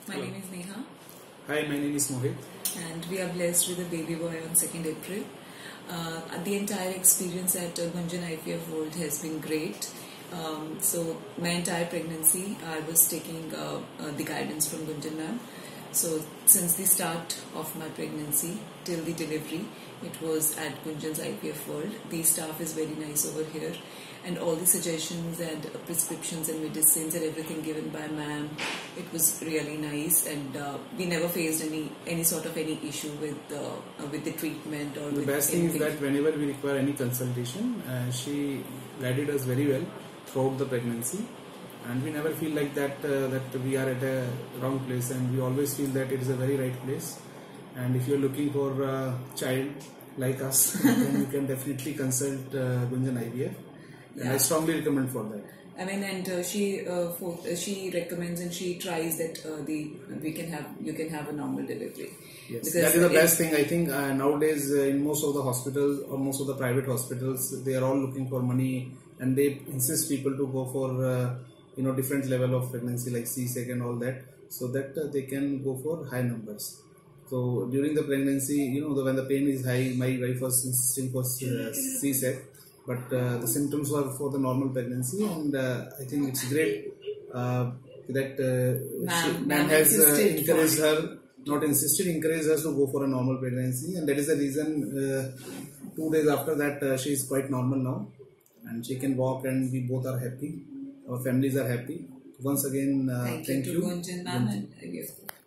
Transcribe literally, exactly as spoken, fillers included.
My Hello. name is Neha. Hi, my name is Mohit. And we are blessed with a baby boy on second April. Uh, the entire experience at uh, Gunjan I V F World has been great. Um, so my entire pregnancy, I was taking uh, uh, the guidance from Gunjan ma'am. So since the start of my pregnancy till the delivery, it was at Gunjan's I V F World. The staff is very nice over here, and all the suggestions and uh, prescriptions and medicines and everything given by ma'am, it was really nice, and uh, we never faced any any sort of any issue with uh, uh, with the treatment or The with best thing is anything. that whenever we require any consultation, uh, she guided us very well throughout the pregnancy, and we never feel like that uh, that we are at a wrong place, and we always feel that it is a very right place. And if you are looking for a child like us, then you can definitely consult uh, Gunjan I V F, and Yeah. I strongly recommend for that. I mean, and uh, she uh, for, uh, she recommends and she tries that uh, the we can have you can have a normal delivery. Yes, Because that is the it- best thing. I think uh, nowadays uh, in most of the hospitals or most of the private hospitals, they are all looking for money, and they insist people to go for uh, you know different level of pregnancy like C-sec and all that, so that uh, they can go for high numbers. So during the pregnancy, you know, the, when the pain is high, my wife was insisting for uh, C-sec, but uh, the symptoms were for the normal pregnancy, and uh, I think it's great uh, that uh, Ma'am- she, ma'am ma'am has uh, insisted encouraged for- her. Not insisted, encouraged us to go for a normal pregnancy, and that is the reason uh, two days after that uh, she is quite normal now, and she can walk, and we both are happy, our families are happy. Once again, uh, thank, thank you you. to Gunjan ma'am and I V F.